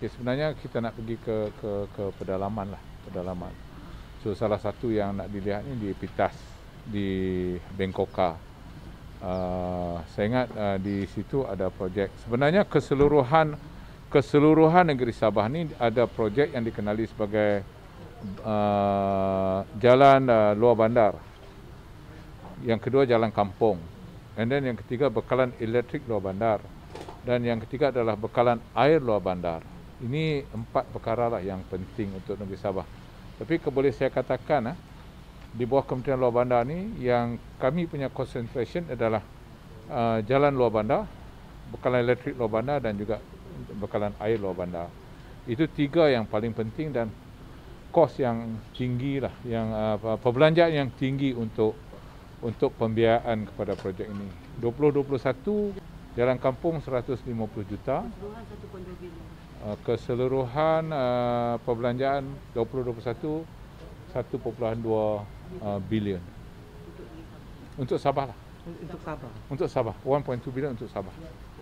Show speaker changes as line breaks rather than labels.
Sebenarnya kita nak pergi ke pedalaman lah, pedalaman. So salah satu yang nak dilihat ni di Pitas, di Bengkoka. Saya ingat di situ ada projek. Sebenarnya keseluruhan negeri Sabah ni ada projek yang dikenali sebagai jalan luar bandar. Yang kedua jalan kampung. And then yang ketiga bekalan elektrik luar bandar. Dan yang ketiga adalah bekalan air luar bandar. Ini 4 perkara lah yang penting untuk negeri Sabah. Tapi boleh saya katakan di bawah Kementerian Luar Bandar ni yang kami punya concentration adalah jalan luar bandar, bekalan elektrik luar bandar dan juga bekalan air luar bandar. Itu 3 yang paling penting dan kos yang tinggi lah, yang perbelanjaan yang tinggi untuk pembiayaan kepada projek ini. 2021 jalan kampung 150 juta. Keseluruhan perbelanjaan 2021 1.2 bilion. Untuk Sabah lah.
Untuk Sabah.
Untuk Sabah. 1.2 bilion untuk Sabah.